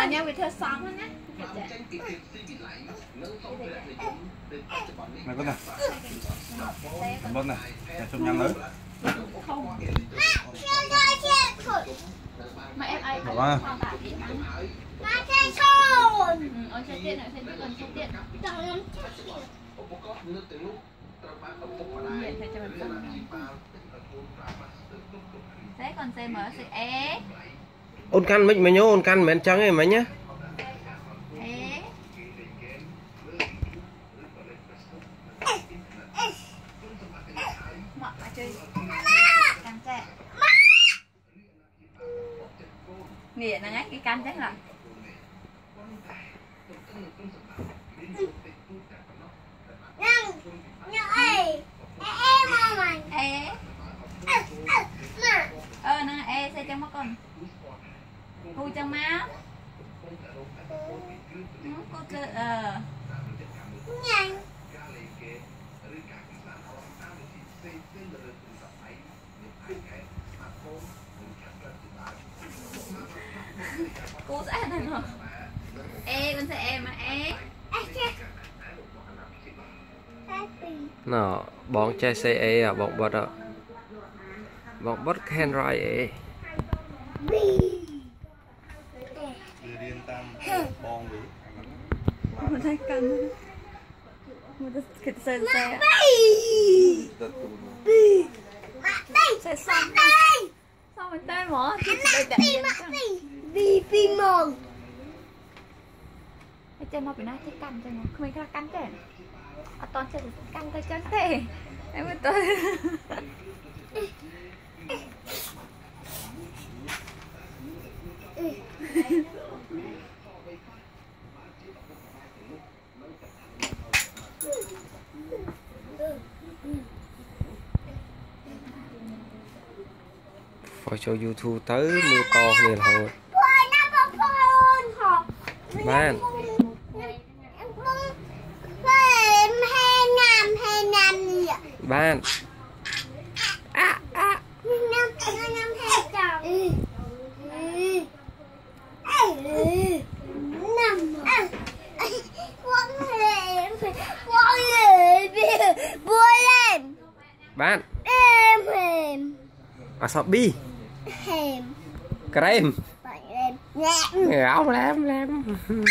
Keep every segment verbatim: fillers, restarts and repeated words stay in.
nhau bị theo xóm hết á. Này con này. Con bớt này. Để chụp nhắm nữa. Không. Mà em ấy không tả điện lắm. Ba xe xôn. Ừ, ôi xe tiện này, xe tiện gần xe tiện. Chẳng lắm Điện phải cho mình phân. Thế còn xe mở xe é. Ôn căn mấy mấy nhớ ôn căn mấy trắng ấy mấy nhá. É. Mọi mà chơi. Càng trẻ. Nghĩa là nhá, cái can chắc là Nâng Nhớ ê Ê mà mày é. Ờ, nâng é xe trong mắt con. Cô trong máu. Cô cơ, ờ. Nhanh Cô sẽ này rồi. Ê, con sẽ em mà ê. Nó bọn trai xe e à bọn bớt à bọn bớt khen rồi e Điên tam bong vì. Một tay cầm. Một tay xe xe. Xe xong. Xong mình tay mở. Vì vì mồm Trên nó bị nói thấy cắn cho nó. Không phải là cắn thế. À toàn sẽ cắn tay chân thế. Em mới tôi. phải cho YouTube tới mưa to này là hồi man ban à à năm năm hai chồng năm quăng lên quăng lên bua lên ban em hềm wasabi hềm krem em ngáo lắm lắm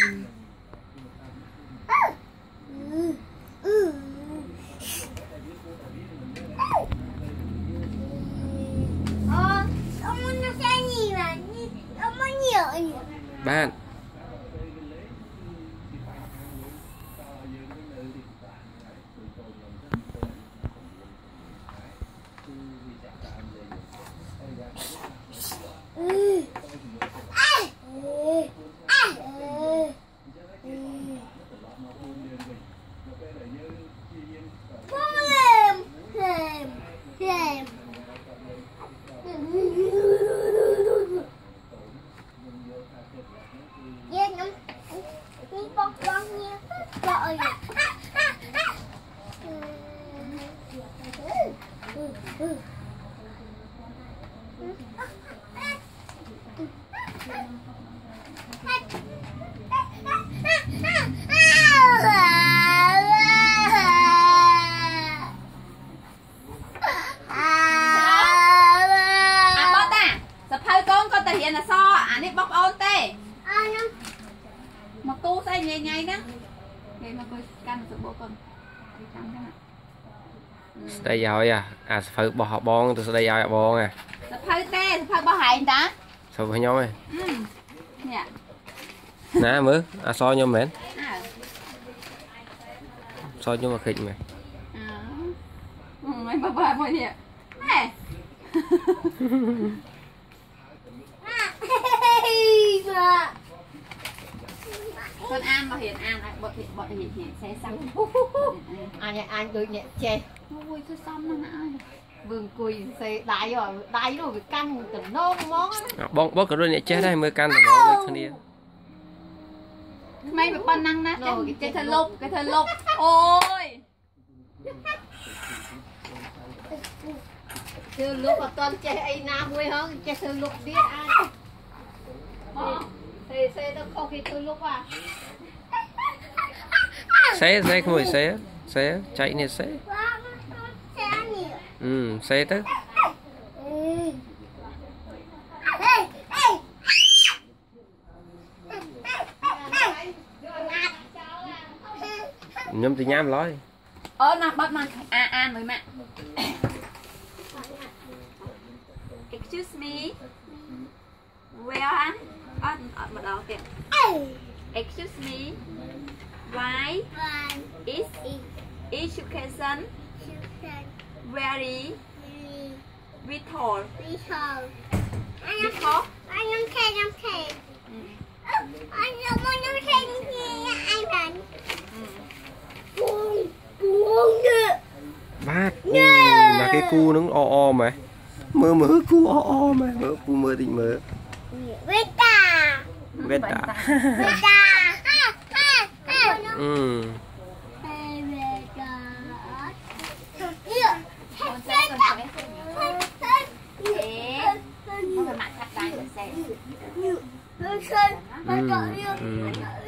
bạn đây rồi à à phải bỏ họ bon từ đây rồi bon à phải tê phải bỏ hành ta sao phải nhau này nè nè mới à so nhau mến so nhau mà khịnh mày mày bà bà mày nè nè con ăn mà hiện ăn lại bật hiện bật hiện hiện xe xăng anh anh cười nhẹ chê vui cho xong nó ai vườn cùi xe đại rồi đại rồi việc canh từng nôn món bông bớt cái đôi nhẹ chết đây mới can là nó thân đi mấy con năng nát cái cái thân lục cái thân lục ôi từ lúc mà con chơi ai nam quê hơn chơi từ lúc biết ai thì xe nó không ok tôi lúc à xe xe không phải xe xe chạy nè xe ừ xe tới nhâm thì nhám lối Ờ nè bắt mà à à mới mà. Excuse me. Where ở ở một đầu kìa. Excuse me. Why is education very vital? Vital. Anh không khen, không khen. Anh không muốn khen gì anh bạn. Buông, buông được. bát ừ, là cái cu nó o o mà mơ mơ cu o o mà mơ cu mơ thì mơ Veta. Veta Veta. ừ Con sẽ cần phải thế. Không phải mặc thật bài của xe. Ừ. Ừ. ừ.